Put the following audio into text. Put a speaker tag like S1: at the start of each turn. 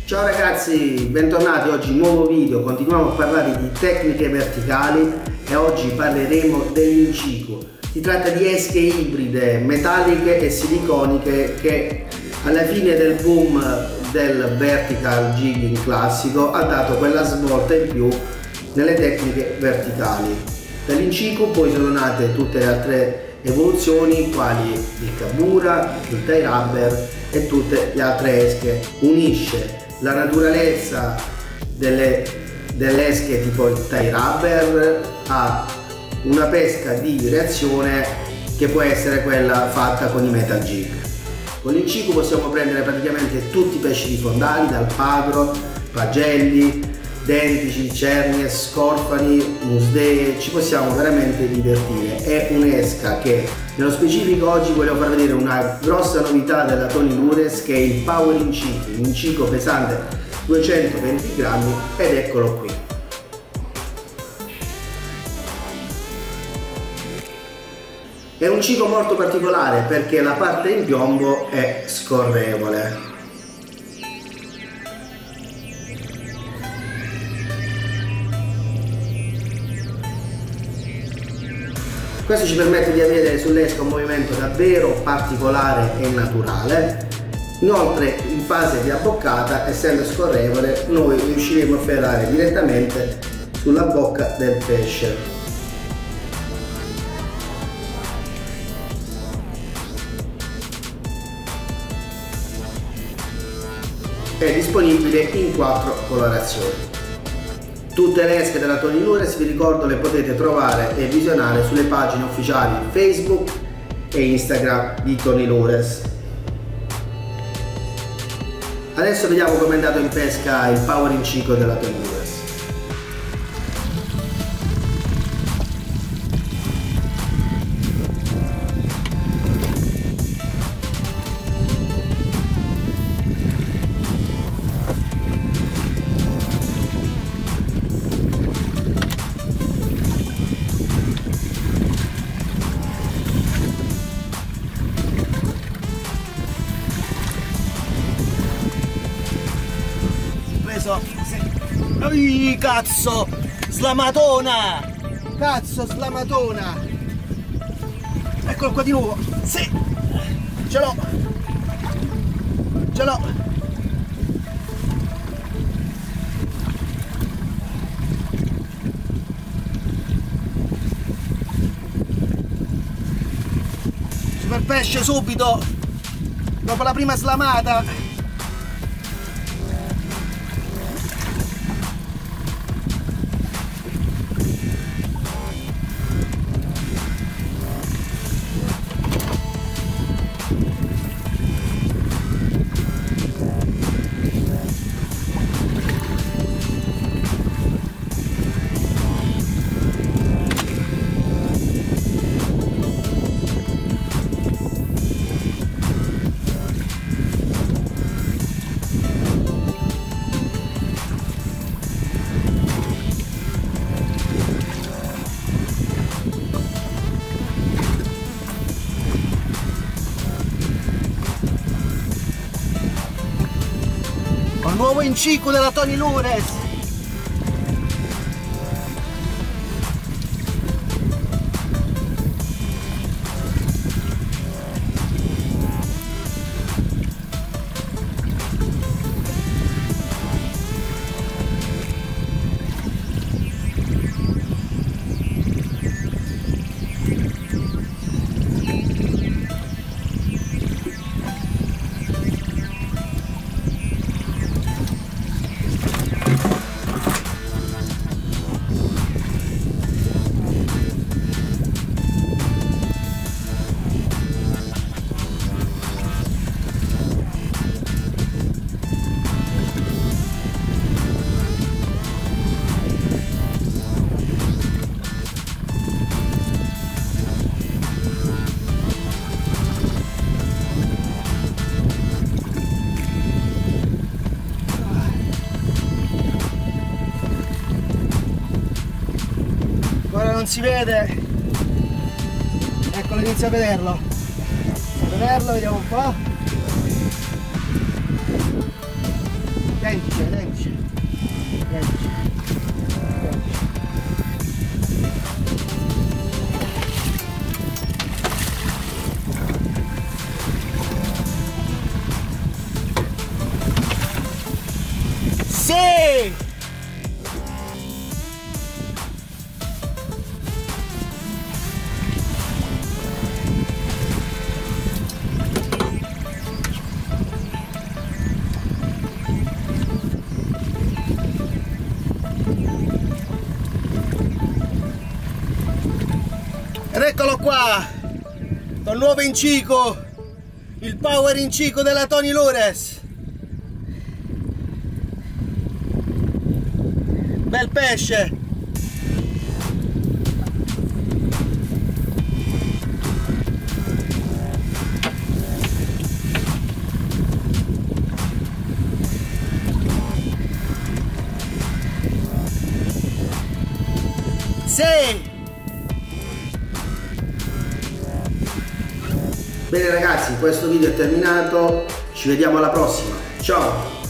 S1: Ciao ragazzi, bentornati. Oggi nuovo video, continuiamo a parlare di tecniche verticali e oggi parleremo dell'inciko. Si tratta di esche ibride metalliche e siliconiche che alla fine del boom del vertical jigging classico ha dato quella svolta in più nelle tecniche verticali. Dall'inciko poi sono nate tutte le altre evoluzioni quali il kabura, il tie rubber e tutte le altre esche. Unisce la naturalezza delle esche tipo il tie rubber a una pesca di reazione che può essere quella fatta con i metal jig. Con l'inciko possiamo prendere praticamente tutti i pesci di fondali, dal pagro, pagelli, dentici, cernie, scorfani, musdee, ci possiamo veramente divertire. È un'esca che nello specifico oggi voglio far vedere una grossa novità della Tony Lures, che è il Power Inciko, un inciko pesante 220 grammi ed eccolo qui. È un inciko molto particolare perché la parte in piombo è scorrevole. Questo ci permette di avere sull'esca un movimento davvero particolare e naturale. Inoltre in fase di abboccata, essendo scorrevole, noi riusciremo a ferrare direttamente sulla bocca del pesce. È disponibile in 4 colorazioni. Tutte le esche della Tony Lures, vi ricordo, le potete trovare e visionare sulle pagine ufficiali Facebook e Instagram di Tony Lures. Adesso vediamo come è andato in pesca il Power Inciko della Tony Lures.
S2: Ehi, cazzo! Slamatona! Cazzo, slamatona! Eccolo qua di nuovo! Sì! Ce l'ho! Ce l'ho! Super pesce subito! Dopo la prima slamata! Nuovo inciko della Tony Lures. Non si vede, eccolo, inizia a vederlo, vediamo un po', identici, identici. Identici. Sì! Ed eccolo qua, col nuovo incicco, il power incicco della Tony Lures. Bel pesce. Sì!
S1: Bene ragazzi, questo video è terminato, ci vediamo alla prossima, ciao!